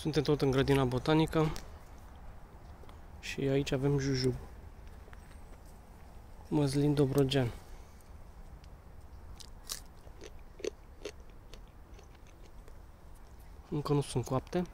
Suntem tot în grădina botanică și aici avem jujub. Măslin dobrogean. Încă nu sunt coapte.